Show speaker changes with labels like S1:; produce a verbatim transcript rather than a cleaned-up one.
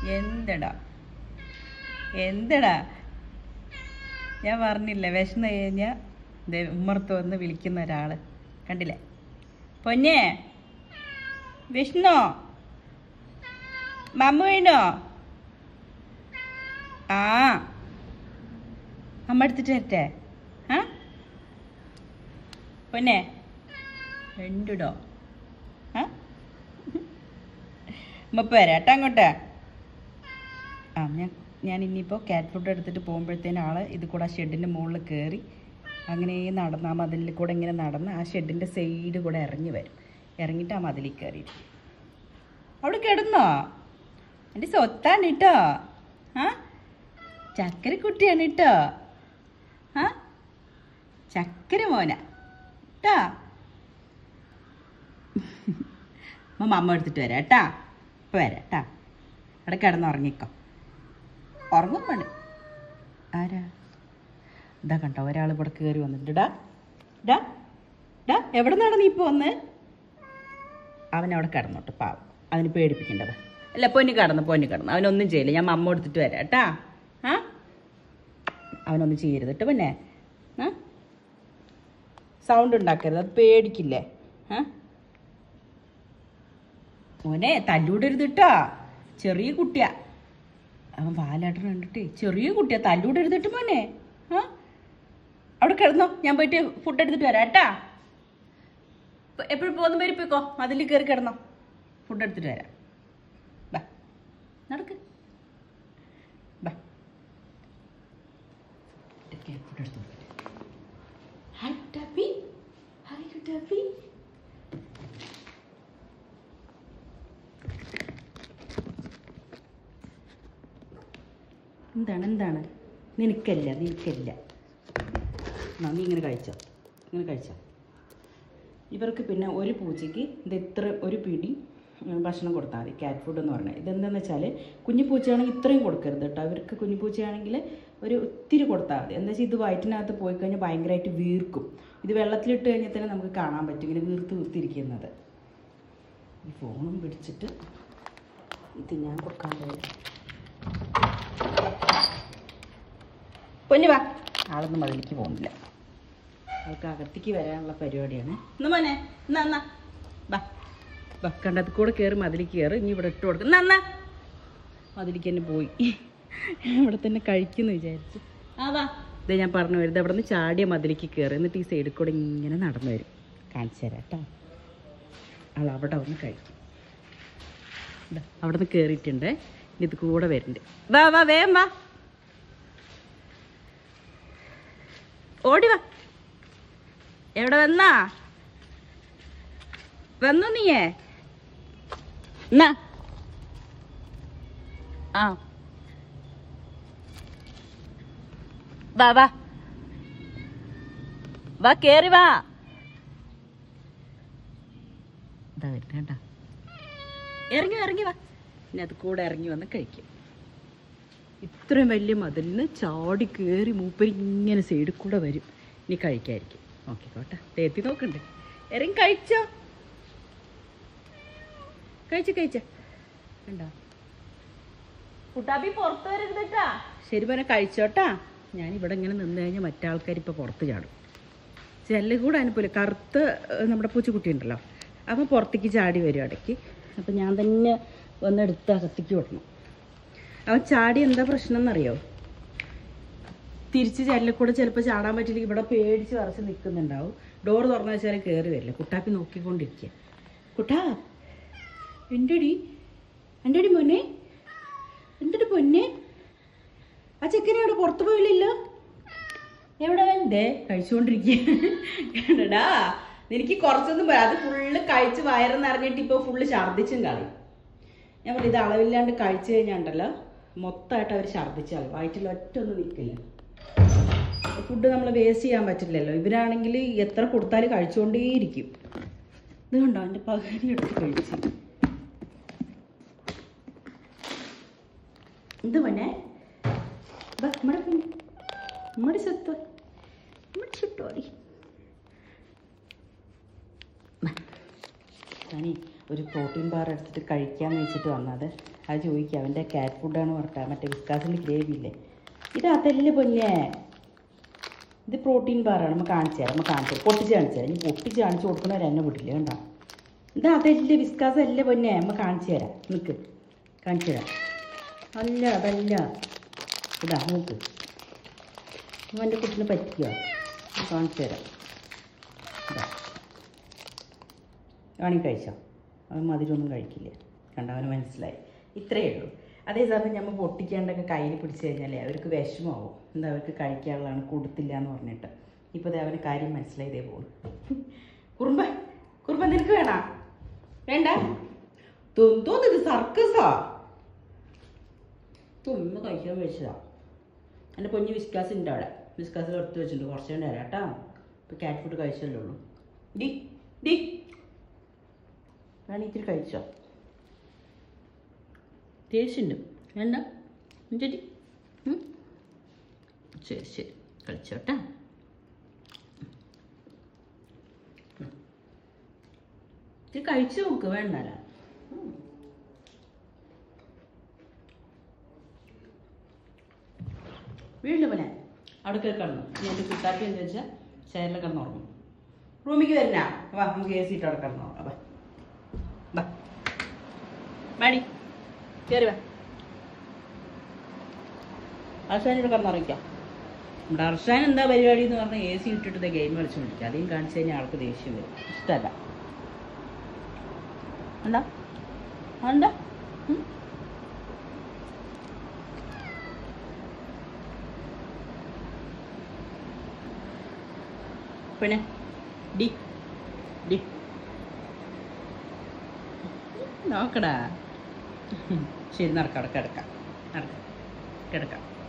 S1: എന്തടാ എന്തടാ ഞാൻ പറഞ്ഞില്ലേ വിശന്ന് കഴിഞ്ഞാൽ ഉമ്മർത്ത് വന്ന് വിളിക്കുന്ന ഒരാള് കണ്ടില്ലേ? പൊന്നെ വിഷ്ണു മമ്മു വീണോ? ആ അമ്മ എടുത്തിട്ട് വരട്ടെ? ആ പൊന്നെ രണ്ടിടോ? ആ അമ്മ വരാട്ടോ അങ്ങോട്ട്. ആ ഞാൻ ഞാൻ ഇനിയിപ്പോൾ ക്യാറ്റ് ഫുഡ് എടുത്തിട്ട് പോകുമ്പോഴത്തേനും ആൾ ഇത് കൂടെ ആ ഷെഡിൻ്റെ മുകളിൽ കയറി അങ്ങനെ നടന്ന് ആ മതിലിൽ കൂടെ ഇങ്ങനെ നടന്ന് ആ ഷെഡിൻ്റെ സൈഡ് കൂടെ ഇറങ്ങി വരും. ഇറങ്ങിയിട്ട് ആ മതിലിൽ കയറിയിട്ട് അവിടെ കിടന്നോ? എൻ്റെ സ്വത്താണ് കേട്ടോ. ആ ചക്കര കുട്ടിയാണ് കേട്ടോ. ആ ചക്കര മോന കേട്ടാ. അമ്മ എടുത്തിട്ട് വരാം കേട്ടാ. ഇപ്പം വരാം കേട്ടാ. അവിടെ കിടന്നുറങ്ങിക്കോ. ഉറങ്ങും വേണ്ട. ആരാ ഇതാ കണ്ടോ ഒരാൾ ഇവിടെ കയറി വന്നിട്ട്. ഡാ ഡാ ഡാ എവിടെ നിന്നാണ് നീ ഇപ്പോൾ വന്ന്? അവനവിടെ കിടന്നോട്ട് പാവം. അവന് പേടിപ്പിക്കേണ്ടത് അല്ല. പൊന്നു കിടന്ന് പൊന്നു കിടന്ന് അവനൊന്നും ചെയ്യില്ല. ഞാൻ അമ്മ എടുത്തിട്ട് വരാം കേട്ടാ. ആ അവനൊന്നും ചെയ്യരുത് കേട്ടോ. പിന്നെ ആ സൗണ്ട് ഉണ്ടാക്കരുത്. അത് പേടിക്കില്ലേ? ആ മോനെ തല്ലൂടരുത് കേട്ടോ. ചെറിയ കുട്ടിയാ അവൻ. വാലാട്ടം കണ്ടിട്ട് ചെറിയ കുട്ടിയാ. തല്ലൂടരുതിട്ട് മോനെ. ആ അവിടെ കിടന്നോ. ഞാൻ പോയിട്ട് ഫുഡ് എടുത്തിട്ട് വരാം കേട്ടാ. എപ്പോഴും പോകുന്ന പേര് പോയിക്കോ. അതിൽ കയറി കിടന്നോ. ഫുഡ് എടുത്തിട്ട് വരാം. ബാ നടക്ക്. ബാ ഫുഡ് എടുത്തു. ഹായ് കുട്ടാപ്പി. ഹായ് കുട്ടാപ്പി. എന്താണ് എന്താണ്? നിനക്കല്ല നിനക്കല്ല. നീ ഇങ്ങനെ കഴിച്ചോ. ഇങ്ങനെ കഴിച്ചോ. ഇവർക്ക് പിന്നെ ഒരു പൂച്ചയ്ക്ക് ഇത് ഇത്ര ഒരു പിടി ഭക്ഷണം കൊടുത്താൽ മതി. ക്യാറ്റ് ഫുഡ് എന്ന് പറഞ്ഞാൽ ഇതെന്താണെന്ന് വെച്ചാൽ കുഞ്ഞു പൂച്ചയാണെങ്കിൽ ഇത്രയും കൊടുക്കരുത് കേട്ടോ. അവർക്ക് കുഞ്ഞു പൂച്ചയാണെങ്കിൽ ഒരു ഒത്തിരി കൊടുത്താൽ മതി. എന്താ വെച്ചാൽ ഇത് വയറ്റിനകത്ത് പോയി കഴിഞ്ഞാൽ ഭയങ്കരമായിട്ട് വീർക്കും. ഇത് വെള്ളത്തിലിട്ട് കഴിഞ്ഞാൽ തന്നെ നമുക്ക് കാണാൻ പറ്റും ഇങ്ങനെ വീർത്ത് വീർത്തിരിക്കുന്നത്. ഈ ഫോണും പിടിച്ചിട്ട് ഇത് ഞാൻ കൊടുക്കാൻ പോയി. പൊന്നു വാ. ആളൊന്നും മതിലേക്ക് പോകുന്നില്ല. അവൾക്ക് അകത്തേക്ക് വരാനുള്ള പരിപാടിയാണ്. എന്നാ മോനെ എന്നാ എന്നാ വാ വാ. കണ്ടത് കൂടെ കയറി മതിലേക്ക് കയറി. ഇനി ഇവിടെ ഇട്ട് കൊടുക്കും. എന്നാ എന്നാ മതിലേക്ക് തന്നെ പോയി. ഇവിടെ തന്നെ കഴിക്കുമെന്ന് വിചാരിച്ചു. ആ വാ. ഇതേ ഞാൻ പറഞ്ഞു വരുന്നത് അവിടെ നിന്ന് ചാടിയ മതിലേക്ക് കയറി. എന്നിട്ട് ഈ സൈഡിൽ കൂടെ ഇങ്ങനെ നടന്നു വരും. കാണിച്ചു തരാം കേട്ടോ. ആൾ അവിടെ ഒന്ന് കഴിക്കും. അവിടെ നിന്ന് കയറിയിട്ടുണ്ട്. ഇനി ഇത് കൂടെ വരുന്നുണ്ട്. വാ വാ വേഗം വാ. ഓടി വാ. എവിടെ വന്നാ വന്നു നീയേ? എന്നാ ആ വാ വാ വാ കേറി വാ. ഇതാ വരുന്ന കേട്ടാ. ഇറങ്ങി ഇറങ്ങി വാ. ഇനി അത് കൂടെ ഇറങ്ങി വന്ന് കഴിക്കും. ഇത്രയും വലിയ മതിലിന് ചാടി കയറി മൂപ്പരി ഇങ്ങനെ സൈഡിൽ കൂടെ വരും. ഇനി കഴിക്കായിരിക്കും. നോക്കിക്കോട്ടെ. തേത്തി നോക്കണ്ടേ. ഇറങ്ങി കഴിച്ചോ. കഴിച്ച കഴിച്ച കണ്ടോ. കുട്ടാപ്പി പുറത്ത് വരരുത് കേട്ടാ. ശരി പോലെ കഴിച്ചോട്ടാ. ഞാനിവിടെ ഇങ്ങനെ നിന്ന് കഴിഞ്ഞാൽ മറ്റാൾക്കാർ ഇപ്പോൾ പുറത്ത് ചാടും. ചെല്ല് കൂടെ അനുപോലെ കറുത്ത് നമ്മുടെ പൂച്ചക്കുട്ടി ഉണ്ടല്ലോ അപ്പം പുറത്തേക്ക് ചാടി വരും ഇടയ്ക്ക്. അപ്പം ഞാൻ തന്നെ വന്നെടുത്ത് അകത്തേക്ക് വിടണം. അവൻ ചാടി എന്താ പ്രശ്നം എന്നറിയോ? തിരിച്ച് ചെല്ലക്കൂടെ ചിലപ്പോൾ ചാടാൻ പറ്റില്ല. ഇവിടെ പേടിച്ച് വറച്ച് നിൽക്കുന്നുണ്ടാവും. ഡോർ തുറന്നു വെച്ചാൽ കയറി വരില്ല. കുട്ടാപ്പി നോക്കിക്കൊണ്ടിരിക്കുക. കുട്ടാ എൻ്റെടി എൻ്റെടി പൊന്നെ എന്തൊരു പൊന്നെ. ആ ചെക്കനെ അവിടെ പുറത്തു പോയില്ലല്ലോ. എവിടെ എന്തേ കഴിച്ചുകൊണ്ടിരിക്കടാ. എനിക്ക് കുറച്ചൊന്നും പോരാ. അത് ഫുള്ള് കഴിച്ച് വയറെന്ന് അറിഞ്ഞിട്ട് ഇപ്പോൾ ഫുള്ള് ഛർദ്ദിച്ചും കളി. ഞാൻ പറയും ഇത് അളവില്ലാണ്ട് കഴിച്ചു കഴിഞ്ഞാണ്ടല്ലോ മൊത്തമായിട്ട് അവർ ഛർദ്ദിച്ച് കളി. വയറ്റിൽ ഒറ്റ ഒന്നും നിൽക്കില്ല. ഫുഡ് നമ്മൾ വേസ്റ്റ് ചെയ്യാൻ പറ്റില്ലല്ലോ. ഇവരാണെങ്കിൽ എത്ര കൊടുത്താലും കഴിച്ചുകൊണ്ടേയിരിക്കും. ഇത് കണ്ടോ എൻ്റെ പകുതി എടുത്ത് കഴിച്ച്. ഇത് പിന്നെ നമ്മുടെ പിന്നെ നമ്മുടെ സ്വത്ത് നമ്മുടെ ചുറ്റോടി. ഞാനേ ഒരു പ്രോട്ടീൻ ബാർ എടുത്തിട്ട് കഴിക്കാമെന്ന് വെച്ചിട്ട് വന്നത്. അത് ചോദിക്കുക, അവൻ്റെ കാറ്റ് ഫുഡാണ് പറഞ്ഞാൽ മറ്റേ വിസ്കാസിൻ്റെ ഗ്രേവി ഇല്ലേ, ഇത് അതല്ലേ പൊന്നെ, ഇത് പ്രോട്ടീൻ ബാറാണ്. നമ്മൾ കാണിച്ചു തരാം, നമ്മൾ കാണിച്ചു തരാം, പൊട്ടിച്ച് കാണിച്ചു തരാം. ഇനി പൊട്ടിച്ച് കാണിച്ച് കൊടുക്കുന്നവർ എന്നെ വിട്ടില്ല കണ്ടോ. ഇത് അതല്ലേ വിസ്കാസ് അല്ലേ പൊന്നെ, നമ്മൾ കാണിച്ചു തരാം, നിൽക്ക് കാണിച്ചു തരാം. അല്ല അതല്ല, ഇതാ നോക്ക്, അവൻ്റെ കുട്ടിനെ പറ്റിക്കുക, കാണിച്ചു തരാം. ഇതാ വേണമെങ്കിൽ കഴിച്ചോ, അവൻ മധുരമൊന്നും കഴിക്കില്ല, കണ്ടവന് മനസ്സിലായി. ഇത്രയേ ഉള്ളൂ. അതേ സമയം നമ്മൾ പൊട്ടിക്കാണ്ടൊക്കെ കയ്യിൽ പിടിച്ച് കഴിഞ്ഞാലേ അവർക്ക് വിഷമമാവും. എന്താ അവർക്ക് കഴിക്കാനുള്ളതാണ് കൊടുത്തില്ല എന്ന് പറഞ്ഞിട്ട്. ഇപ്പോൾ അത് അവന് കാര്യം മനസ്സിലായി. ഇതേ പോകും. കുറുമ്പ കുറുമ്പ നിനക്ക് വേണ വേണ്ട തോന്നുന്നു, ഇത് സർക്കസാ, ഒന്ന് കഴിക്കാൻ വെച്ചതാ. എൻ്റെ പൊഞ്ഞ് വിസ്കാസ് ഉണ്ട് അവിടെ, വിസ്കാസ് എടുത്ത് വെച്ചിട്ടുണ്ട്, കുറച്ച് കൊണ്ട് തരാം കേട്ടോ. ഇപ്പോൾ കാറ്റ് ഫുഡ് കഴിച്ചല്ലേ ഉള്ളൂ. ഡി ഡി വേണം ഇത്തിരി കഴിച്ചോ, ടേസ്റ്റ് ഉണ്ട് വേണ്ട ശരി. ശരി ശരി കഴിച്ചോട്ടാ. ഇത്തിരി കഴിച്ചു നോക്ക്, വേണ്ടല്ല. വീട്ടിൽ പോലെ അവിടെ കയറി കിടന്നു. ഞാൻ കുട്ടാപ്പി എന്ന് വെച്ചാൽ ചെയറിൽ കിടന്നുറങ്ങും. റൂമിക്ക് തരുന്ന വാ, നമുക്ക് എ സി ഇട്ട് അവിടെ കിടന്നുറങ്ങാം. വാ വാ മാടി കയറി വാ. അർഷാനിവിടെ കിടന്നുറങ്ങിക്കാം. നമ്മുടെ അർഷാൻ എന്താ പരിപാടി എന്ന് പറഞ്ഞാൽ എ സി ഇട്ടിട്ട് ഗെയിം കളിച്ചുകൊണ്ടിരിക്കുക. അധികം കാണിച്ചു കഴിഞ്ഞാൽ ആൾക്ക് ദേഷ്യം വരും, ഇഷ്ടമല്ല. എന്താ എന്താ പിന്നെ ഡി ഡി നോക്കടാ. ശരി നടക്കാം, കിടക്കാം, നടക്കാം, കിടക്കാം.